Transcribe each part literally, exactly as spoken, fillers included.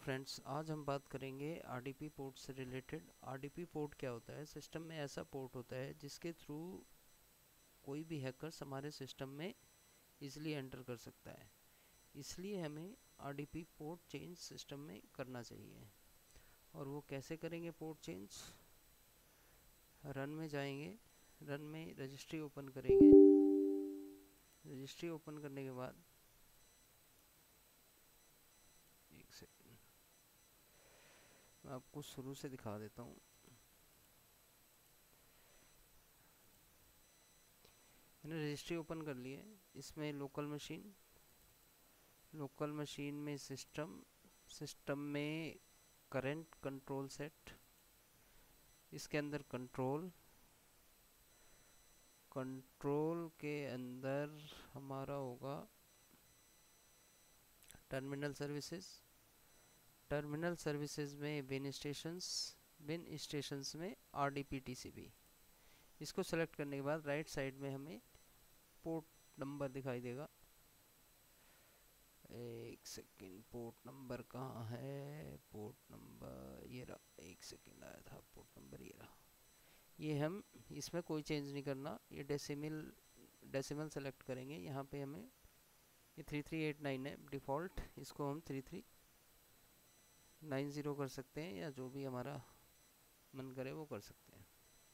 Friends, आज हम बात करेंगे आरडीपी पोर्ट से रिलेटेड। आरडीपी पोर्ट क्या होता है? सिस्टम में ऐसा पोर्ट होता है जिसके थ्रू कोई भी हैकर्स हमारे सिस्टम में इजीली एंटर कर सकता है। इसलिए हमें आरडीपी पोर्ट चेंज सिस्टम में करना चाहिए। और वो कैसे करेंगे पोर्ट चेंज? रन में जाएंगे, रन में रजिस्ट्री ओपन करेंगे। रजिस्ट्री ओपन करने के बाद एक सेकेंड मैं आपको शुरू से दिखा देता हूँ। मैंने रजिस्ट्री ओपन कर ली है। इसमें लोकल मशीन, लोकल मशीन में सिस्टम, सिस्टम में करंट कंट्रोल सेट, इसके अंदर कंट्रोल, कंट्रोल के अंदर हमारा होगा टर्मिनल सर्विसेज। टर्मिनल सर्विसेज में बिन स्टेशंस, बिन स्टेशंस में आरडीपी टीसीपी। इसको सेलेक्ट करने के बाद राइट साइड में हमें पोर्ट नंबर दिखाई देगा। एक सेकेंड, पोर्ट नंबर कहाँ है? पोर्ट नंबर ये रहा, एक सेकेंड आया था पोर्ट नंबर, ये रहा। ये हम इसमें कोई चेंज नहीं करना, ये डेसिमल डेसिमल सेलेक्ट करेंगे। यहाँ पे हमें ये थ्री थ्री एट नाइन है डिफ़ॉल्ट, इसको हम थ्री थ्री नाइन ज़ीरो कर सकते हैं, या जो भी हमारा मन करे वो कर सकते हैं।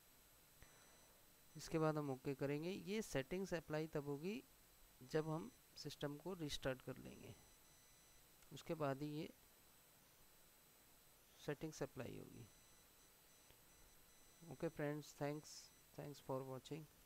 इसके बाद हम ओके करेंगे। ये सेटिंग्स अप्लाई तब होगी जब हम सिस्टम को रिस्टार्ट कर लेंगे, उसके बाद ही ये सेटिंग्स अप्लाई होगी। Okay friends, thanks thanks for watching.